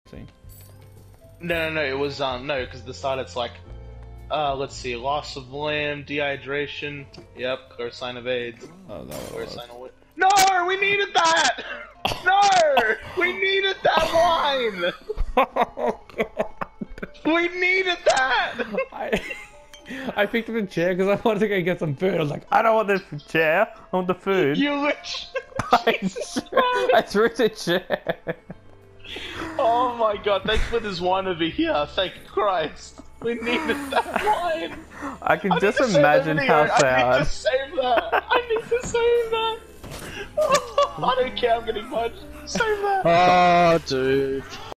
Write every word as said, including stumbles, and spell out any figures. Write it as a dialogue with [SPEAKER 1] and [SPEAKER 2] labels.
[SPEAKER 1] See.
[SPEAKER 2] No, no, no. It was um no, because the side it's like, uh, let's see, loss of limb, dehydration. Yep, clear sign of AIDS.
[SPEAKER 1] Oh, that
[SPEAKER 2] Clear
[SPEAKER 1] was.
[SPEAKER 2] sign of what? No, we needed that. No, we needed that line.
[SPEAKER 1] Oh god.
[SPEAKER 2] We needed that.
[SPEAKER 1] I I picked up a chair because I wanted to go get some food. I was like, I don't want this chair. I want the food.
[SPEAKER 2] You literally.
[SPEAKER 1] I, I threw the chair.
[SPEAKER 2] Oh my god! Thanks for this wine over here. Thank Christ. We needed that wine.
[SPEAKER 1] I can
[SPEAKER 2] I
[SPEAKER 1] just
[SPEAKER 2] need to save
[SPEAKER 1] imagine
[SPEAKER 2] the
[SPEAKER 1] how
[SPEAKER 2] video. I
[SPEAKER 1] sad.
[SPEAKER 2] need to save that. I need to save that. I don't care. I'm getting much. Save that.
[SPEAKER 3] Oh, dude.